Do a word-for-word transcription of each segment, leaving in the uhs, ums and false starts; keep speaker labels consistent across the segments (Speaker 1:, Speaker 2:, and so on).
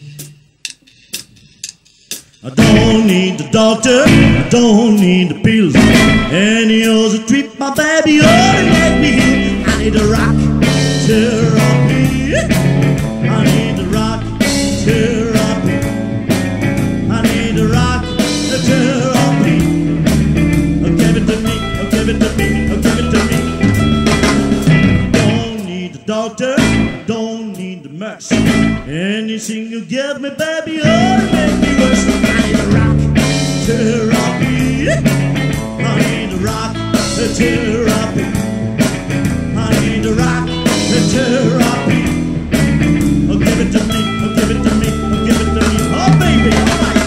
Speaker 1: I don't need the doctor, I don't need the pills. Any other treat my baby, oh, it make me heal. I need a rock therapy. I need a rock therapy. I need a rock therapy. Oh, give it to me, oh, give it to me, oh, give it to me. Don't need the doctor, don't need the mercy. Anything you give me, baby, oh, it make me worse. I need a rock therapy. I need a rock therapy. I need a rock therapy. Oh, give it to me, oh, give it to me, oh, give it to me. Oh, baby, all right.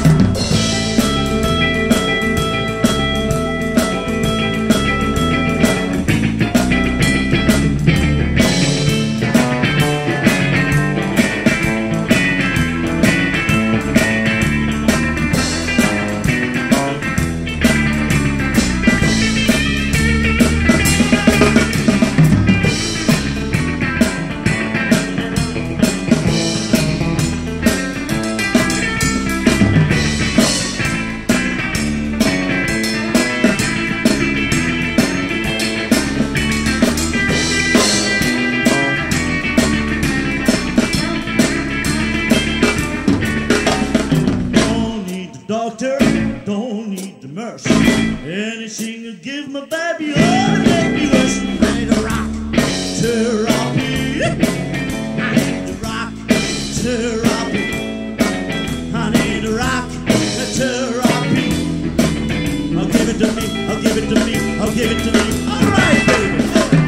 Speaker 1: Doctor, don't need the mercy. Anything you give my baby, oh, to make me worse. I need a rock therapy. I need a rock therapy. I need a rock therapy. Oh, give it to me, oh, give it to me, oh, give it to me. All right, baby.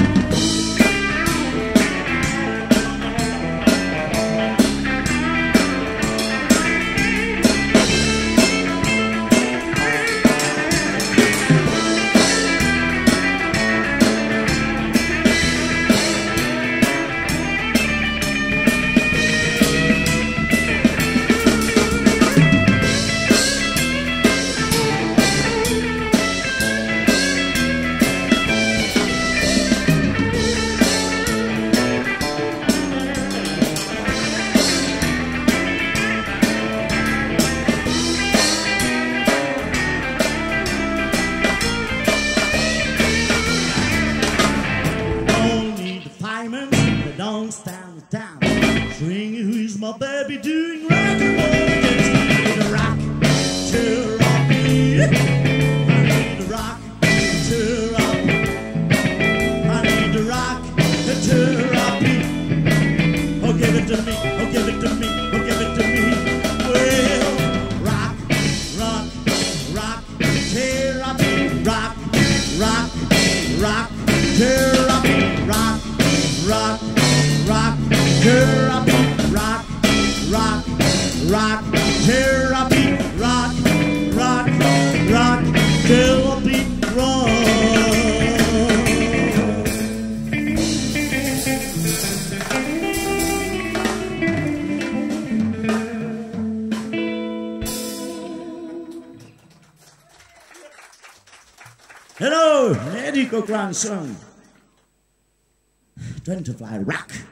Speaker 1: Don't stand down. Swing, who's my baby doing rock and roll dance? I need a rock therapy. I need a rock therapy. I need a rock therapy. Oh, give it to me. Oh, give it to me. Oh, give it to me. Well, rock, rock, rock therapy. Rock, rock, rock therapy. Rock, rock. Rock therapy, rock, rock, rock therapy, rock, rock, rock therapy, rock. Hello, Eddie Cochran song. Trying to fly rock.